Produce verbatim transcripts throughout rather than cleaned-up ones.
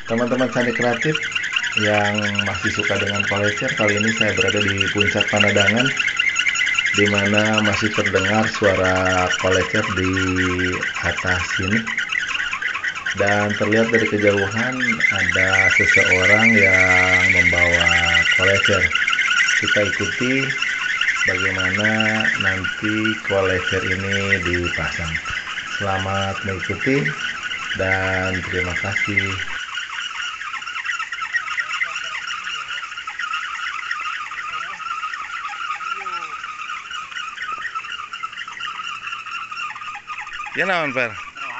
Teman-teman Sandi Kreatif yang masih suka dengan kolecer, kali ini saya berada di puncak Panadangan, di mana masih terdengar suara kolecer di atas sini. Dan terlihat dari kejauhan ada seseorang yang membawa kolecer. Kita ikuti bagaimana nanti kolecer ini dipasang. Selamat mengikuti dan terima kasih. Ya naon per?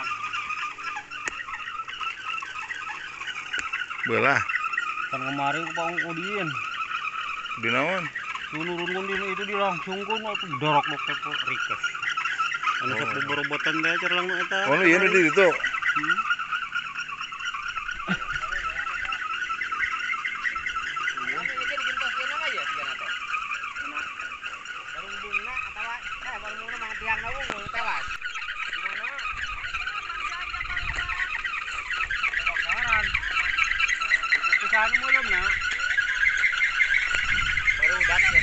Belah. Kan kemarin Bang Udin. Di naon? Nurun din itu di langsung kun atuh dorok dokter kok rikes. Anu sok boborobotan teh cerlang nu eta. Oh, iya di ditu. Hmm. Kesana belum nak? Baru udah ya.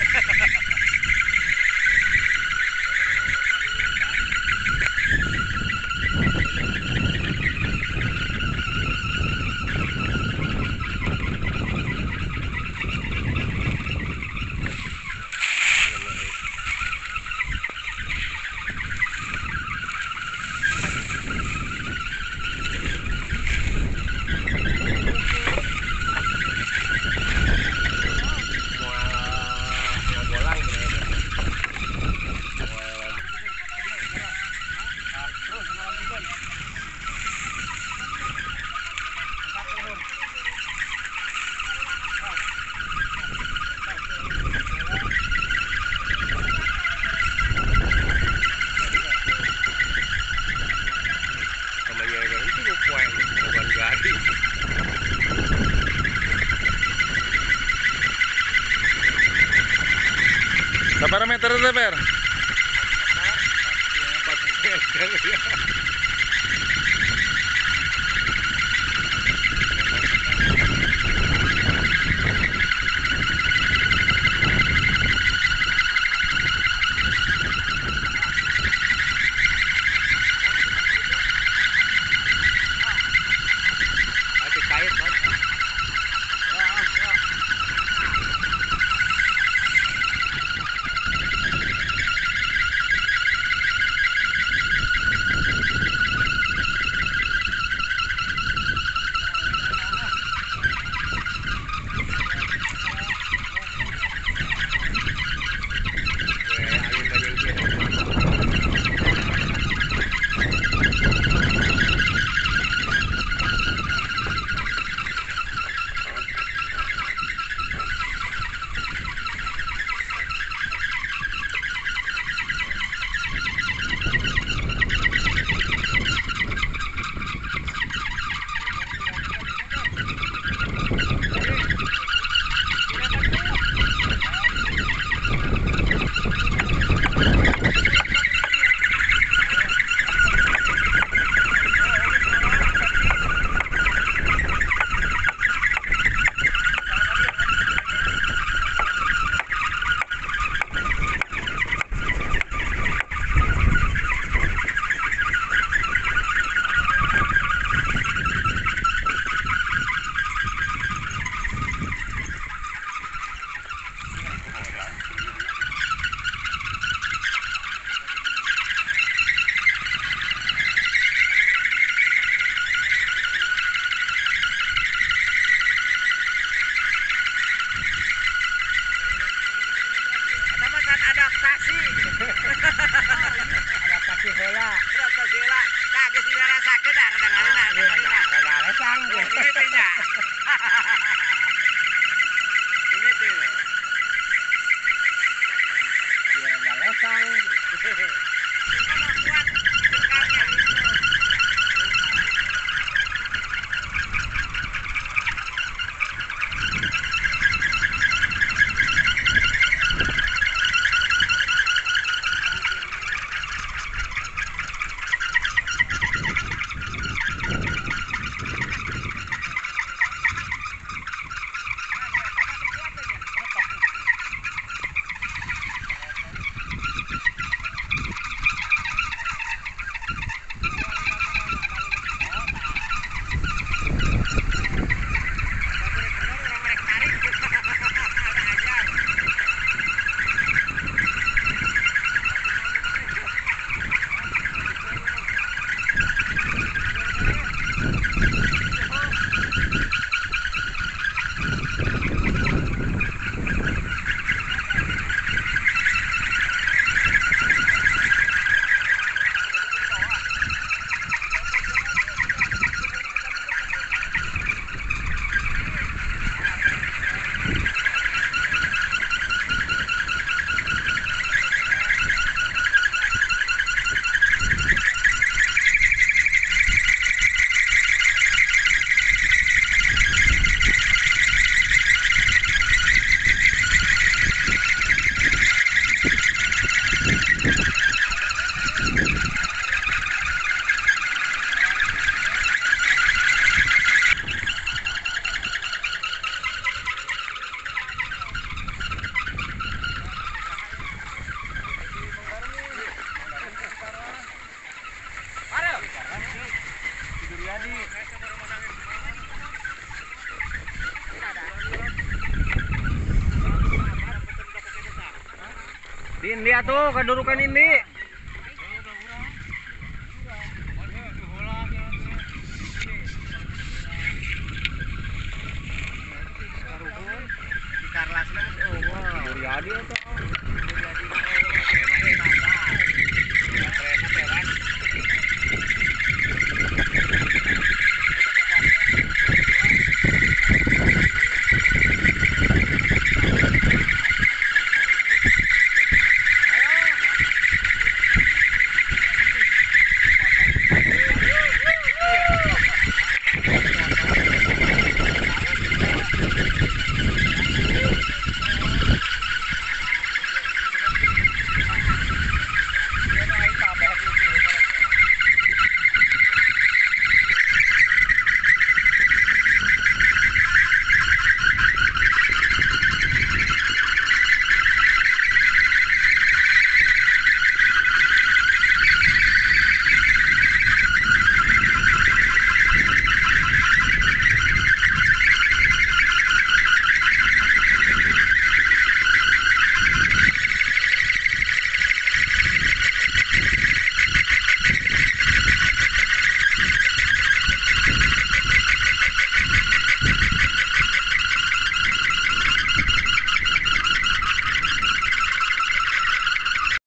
Berapa meter itu per? Indi atuh kadurukan Indi. Di Karlasna oh wah. Jadi eta.